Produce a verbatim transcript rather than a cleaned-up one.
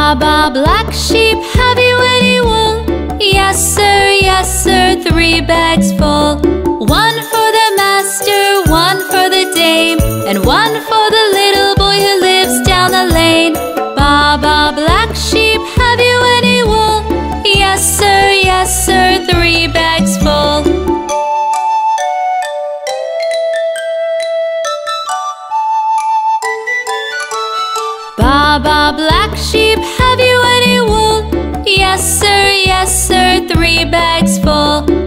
Baba, black sheep, have you any wool? Yes sir, yes sir, three bags full. One for the master, one for the dame, and one for the little boy who lives down the lane. Baba, black sheep, have you any wool? Yes sir, yes sir, three bags full. Baba, black sheep, have you any wool? Yes sir, yes sir, three bags full.